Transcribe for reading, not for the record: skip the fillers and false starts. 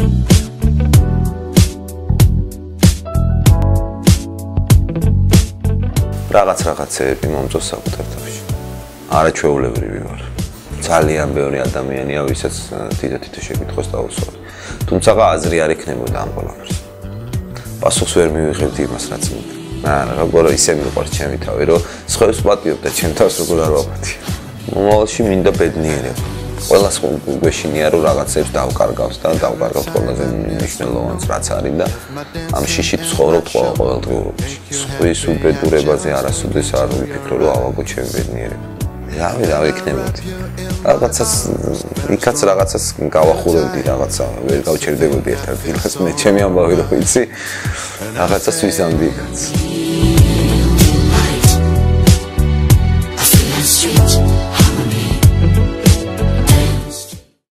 რაღაცეები მომწონს საკუთარ თავში. არაჩვეულებრივი ვარ. ძალიან ბევრი ადამიანია, ვისაც თითო შეკითხვას დავუსვათ. თუმცა აზრი არ ექნებოდა ამ ყველაფერს. პასუხს ვერ მივიღებდი იმას, რაც მინდა. როგორ ისე მიყვარს ჩემი თავი, რომ სხვებს ვპატიობ და ჩემ თავს როგორ არ ვაპატიო. მომავალში მინდა ბედნიერება. ყველას გვეშინია, რომ რაღაცებს დავკარგავს და დავკარგავთ ყველაზე მნიშვნელოვანს რაც არის და ამ შიშით ცხოვრობთ ყოველდღიურობაში. სხვის უბედურებაზე არასოდეს არ ვიფიქრო, რომ ავაგო ჩემი ბედნიერება. რა ვიქნებოდი. იქაც რაღაცას გავახურებდი, რაღაცა ვერ გავჩერდებოდი ერთ-ერთ დღეს მე ჩემი ამბავი რო იცი, რაღაცას ვიზამდი იქაც.